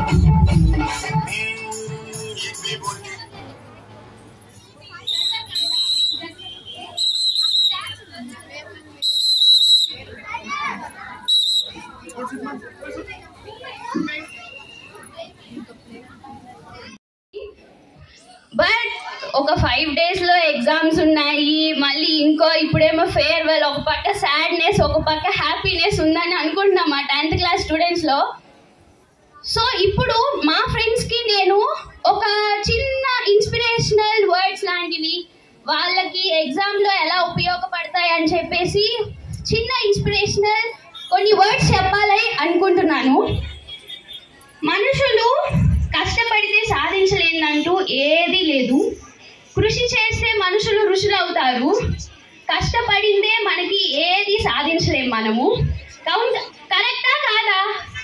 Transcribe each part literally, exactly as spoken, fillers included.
But ఒక five డేస్లో exams ఉన్నాయి, మళ్ళీ ఇంకో ఇప్పుడేమో ఫేర్వెల్, ఒక పక్క సాడ్నెస్ ఒక పక్క హ్యాపీనెస్ ఉందని అనుకుంటున్నాం మా టెన్త్ క్లాస్ స్టూడెంట్స్లో. సో ఇప్పుడు మా ఫ్రెండ్స్కి నేను ఒక చిన్న ఇన్స్పిరేషనల్ వర్డ్స్ లాంటివి వాళ్ళకి ఎగ్జామ్లో ఎలా ఉపయోగపడతాయి అని చెప్పేసి చిన్న ఇన్స్పిరేషనల్ కొన్ని వర్డ్స్ చెప్పాలని అనుకుంటున్నాను. మనుషులు కష్టపడితే సాధించలేదంటూ ఏదీ లేదు. కృషి చేస్తే మనుషులు ఋషులు అవుతారు. కష్టపడిందే మనకి ఏది సాధించలేము మనము. కౌంట్ కరెక్టా కాదా?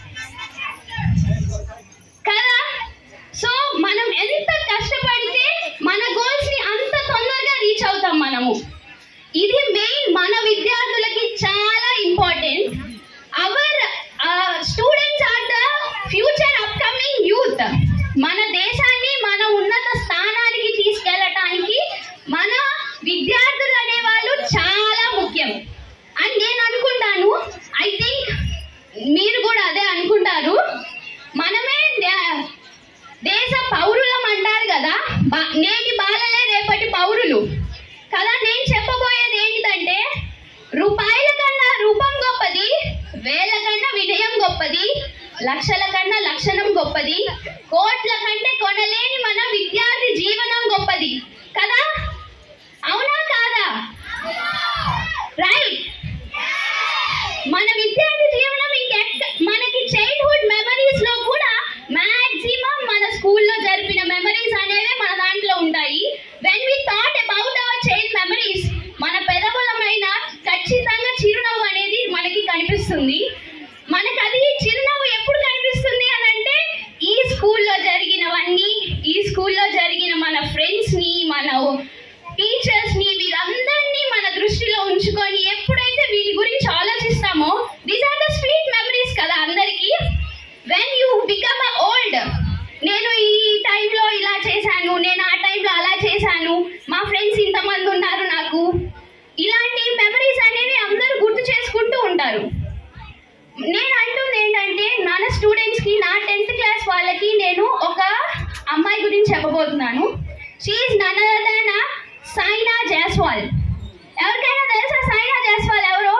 కదా? సో మనం ఎంత కష్టపడితే మన గోల్స్ని అంత తొందరగా రీచ్ అవుతాం మనము. ఇది మెయిన్ మన విద్యార్థులకి చాలా important. Our students are the future upcoming youth. మన దేశాన్ని మన ఉన్నత స్థానానికి తీసుకెళ్ళటానికి మన విద్యార్థులు అనేవాళ్ళు చాలా ముఖ్యం అని నేను అనుకుంటాను. ఐ థింక్ మీరు కూడా అదే అనుకుంటారు. మనమే దేశ పౌరులం అంటారు కదా, నేటి బాలలే రేపటి పౌరులు కదా. నేను చెప్పబోయేది ఏంటంటే, రూపాయల కన్నా రూపం గొప్పది, వేల కన్నా విజయం గొప్పది, లక్షల కన్నా లక్షణం గొప్పది, కోట్ల కంటే కొనలేని మన విద్యార్థి జీవనం గొప్పది కదా. అవునా కాదా? రైట్. మన విద్యార్థి జీవనం ఇంకెక్క మనకి చైల్డ్హుడ్ మెమరీస్ లో కూడా మాక్సిమం మన స్కూల్లో జరిపిన మెమరీస్ అనేవి మన దాంట్లో ఉంటాయి. When we thought about our child memories, మన పెదవులమైన ఖచ్చితంగా చిరునవ్వు అనేది మనకి కనిపిస్తుంది. మనకు అది చిరునవ్వు ఎప్పుడు కనిపిస్తుంది అని అంటే, ఈ స్కూల్లో జరిగినవన్నీ, ఈ స్కూల్లో జరిగిన మన ఫ్రెండ్స్ని, మన టీచర్స్ని, వీళ్ళందరినీ మన దృష్టిలో ఉంచుకొని ఎప్పుడైతే వీటి గురించి ఆలోచిస్తామో, these are the sweet memories కదా అందరికీ. When you become a old, నేను ఈ టైంలో ఇలా చేశాను, నేను ఆ టైంలో అలా చేశాను, మా ఫ్రెండ్స్ ఇంతమంది ఉన్నారు నాకు, ఇలాంటి మెమరీస్ అనేవి అందరూ గుర్తు చేసుకుంటూ ఉంటారు. నేను అంటుంది ఏంటంటే, మన స్టూడెంట్స్కి, నా టెన్త్ క్లాస్ వాళ్ళకి నేను ఒక అమ్మాయి గురించి చెప్పబోతున్నాను. She is none other than Saina Jaiswal. ఎవరికైనా తెలుసా సైనా జైస్వాల్ ఎవరో?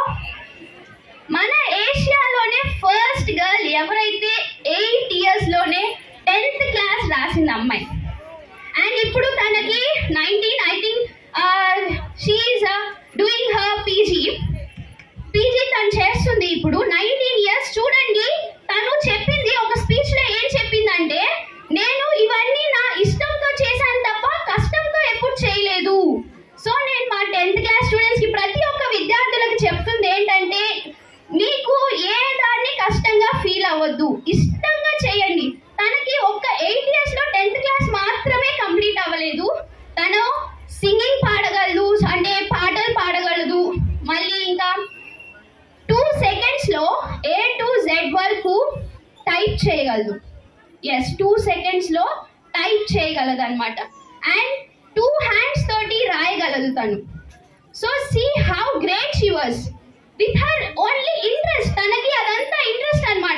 మన ఏషియాలోనే ఫస్ట్ గర్ల్ ఎవరైతే ఎయిట్ ఇయర్స్లోనే టెన్త్ క్లాస్ రాసింది అమ్మాయి. అండ్ ఇప్పుడు తనకి nineteen I think she is doing her PG PG తను చేస్తుంది ఇప్పుడు. Nineteen years. చూడండి, తను చెప్పింది ఒక స్పీచ్లో ఏం చెప్పిందంటే, నేను ఇవన్నీ నా ఇష్టంతో చేశాను తప్ప కష్టంతో ఎప్పుడు చేయలేదు. సో నేను మా టెన్త్ క్లాస్ స్టూడెంట్స్కి, ప్రతి ఒక్క విద్యార్థులకు చెప్తుంది ఏంటంటే, మీకు ఏ దాన్ని కష్టంగా ఫీల్ అవ్వద్దు, ఇష్టంగా చేయండి. తనకి ఒక్క ఎయిట్ ఇయర్స్లో టెన్త్ క్లాస్ మాత్రమే కంప్లీట్ అవ్వలేదు. తను సింగింగ్ పాడగలదు, అంటే పాటలు పాడగలదు. మళ్ళీ ఇంకా టూ సెకండ్స్లో ఏ టు జెడ్ వరకు టైప్ చేయగలదు. ఎస్, టూ సెకండ్స్లో టైప్ చేయగలదు అనమాట. అండ్ టూ హ్యాండ్స్ తోటి రాయగలదు తను. So see how great she was with her only interest. తనకి అదంతా ఇంట్రెస్ట్ అనమాట.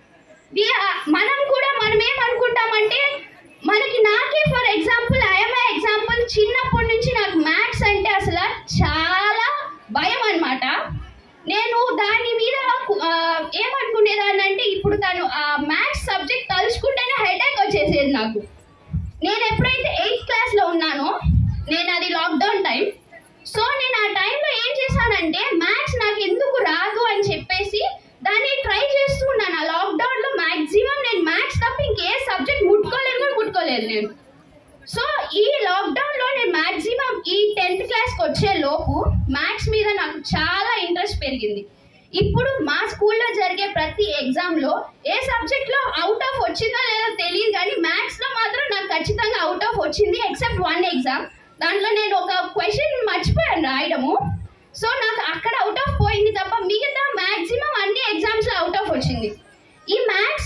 మనం కూడా మనం ఏమనుకుంటామంటే, మనకి నాకే for example I'm a example, చిన్నప్పటి నుంచి నాకు మ్యాథ్స్ అంటే అసలు చాలా భయం అనమాట. నేను దాని మీద ఏమనుకునేదాన్ని అంటే, ఇప్పుడు తను ఆ మ్యాథ్స్ సబ్జెక్ట్ తలుచుకుంటేనే హెడేక్ వచ్చేసేది నాకు. నేను ఎప్పుడైతే ఎయిత్ క్లాస్లో ఉన్నానో, నేను అది లాక్డౌన్ టైం. సో నేను ఆ టైంలో ఏం చేశానంటే, మ్యాథ్స్ నాకు ఎందుకు రాదు అని చెప్పేసి దాన్ని ట్రై చేస్తూ ఉన్నాను. ఆ లాక్డౌన్లో మ్యాక్సిమం నేను మ్యాథ్స్ తప్ప ఇంకే సబ్జెక్ట్ ముట్టుకోలేదు కూడా ముట్టుకోలేదు నేను. సో ఈ లాక్డౌన్లో నేను మ్యాక్సిమం ఈ టెన్త్ క్లాస్కి వచ్చే లోపు మ్యాథ్స్ మీద నాకు చాలా ఇంట్రెస్ట్ పెరిగింది. ఇప్పుడు మా స్కూల్లో జరిగే ప్రతి ఎగ్జామ్లో ఏ సబ్జెక్ట్లో అవుట్ ఆఫ్ వచ్చిందో లేదో తెలియదు, కానీ మ్యాథ్స్లో మాత్రం నాకు ఖచ్చితంగా అవుట్ ఆఫ్ వచ్చింది. ఎక్సెప్ట్ వన్ ఎగ్జామ్, దాంట్లో నేను ఒక క్వశ్చన్ మర్చిపోయాను రాయడము. సో నాకు అక్కడ అవుట్ ఆఫ్ పోయింది తప్ప మిగతా మ్యాక్సిమం అన్ని ఎగ్జామ్స్లో అవుట్ ఆఫ్ వచ్చింది. ఈ మ్యాథ్స్లో నాకు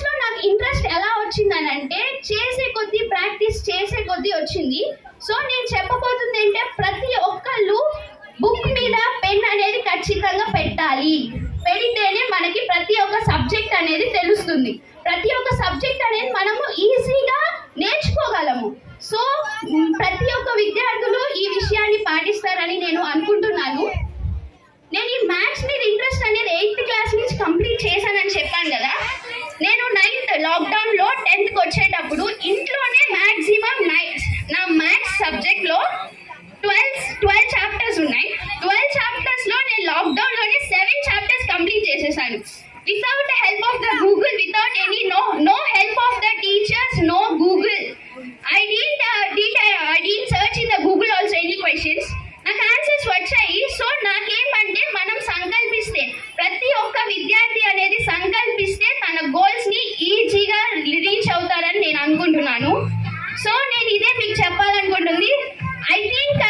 ఇంట్రెస్ట్ ఎలా వచ్చిందని అంటే చేసే కొద్దీ ప్రాక్టీస్ చేసే కొద్దీ వచ్చింది. సో నేను చెప్పబోతుంది అంటే ప్రతి ఒక్కళ్ళు బుక్ మీద పెన్ అనేది ఖచ్చితంగా పెట్టాలి. పెడితేనే మనకి ప్రతి ఒక్క సబ్జెక్ట్ అనేది తెలుస్తుంది. ప్రతి ఒక్క సబ్జెక్ట్ అనేది మనము ఈజీగా నేర్చుకోగలము. సో ప్రతి ఒక్క విద్యార్థులు ఈ విషయాన్ని పాటిస్తారని నేను అనుకుంటున్నాను. నేను ఈ మ్యాథ్స్ మీద ఇంట్రెస్ట్ అనేది ఎయిత్ క్లాస్ నుంచి కంప్లీట్ చేశానని చెప్పాను కదా. నేను నైన్త్ లాక్డౌన్లో టెన్త్కి వచ్చేటప్పుడు ఇంట్లోనే మ్యాక్సిమం నై నా మ్యాథ్స్ సబ్జెక్ట్లో ట్వెల్వ్ ట్వెల్వ్ చాప్టర్స్ ఉన్నాయి. ట్వెల్వ్ చాప్టర్స్లో నేను లాక్డౌన్లోనే సెవెన్ చాప్టర్స్ కంప్లీట్ చేసేసాను. Without the help of the Google, without any no no help of the teachers, no Google. I didn't uh, did I, I didn't search in the Google also any questions. నాకు answers వచ్చాయి. So నాకేమంటే మనం సంకల్పిస్తే, ప్రతి ఒక్క విద్యార్థి అనేది సంకల్పిస్తే తన గోల్స్ని ఈజీగా రీచ్ అవుతారని నేను అనుకుంటున్నాను. సో నేను ఇదే మీకు చెప్పాలనుకుంటుంది. I think